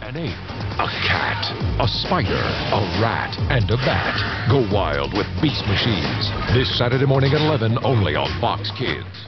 An ape, a cat, a spider, a rat, and a bat. Go wild with Beast Machines. This Saturday morning at 11, only on Fox Kids.